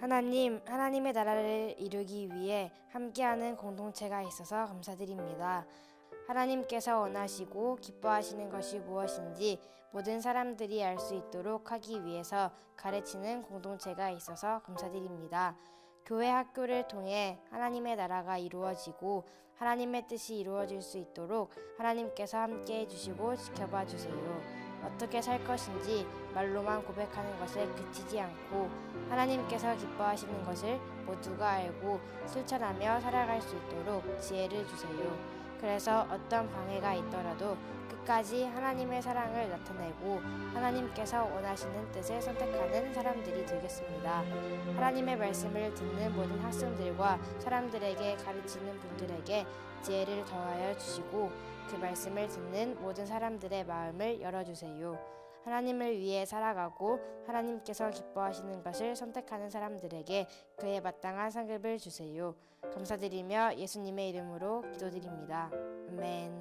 하나님의 나라를 이루기 위해 함께하는 공동체가 있어서 감사드립니다. 하나님께서 원하시고 기뻐하시는 것이 무엇인지 모든 사람들이 알 수 있도록 하기 위해서 가르치는 공동체가 있어서 감사드립니다. 교회 학교를 통해 하나님의 나라가 이루어지고 하나님의 뜻이 이루어질 수 있도록 하나님께서 함께 해주시고 지켜봐 주세요. 어떻게 살 것인지 말로만 고백하는 것에 그치지 않고 하나님께서 기뻐하시는 것을 모두가 알고 실천하며 살아갈 수 있도록 지혜를 주세요. 그래서 어떤 방해가 있더라도 끝까지 하나님의 사랑을 나타내고 하나님께서 원하시는 뜻을 선택하는 사람들이 되겠습니다. 하나님의 말씀을 듣는 모든 학생들과 사람들에게 가르치는 분들에게 지혜를 더하여 주시고 그 말씀을 듣는 모든 사람들의 마음을 열어주세요. 하나님을 위해 살아가고 하나님께서 기뻐하시는 것을 선택하는 사람들에게 그에 마땅한 상급을 주세요. 감사드리며 예수님의 이름으로 기도드립니다. 아멘.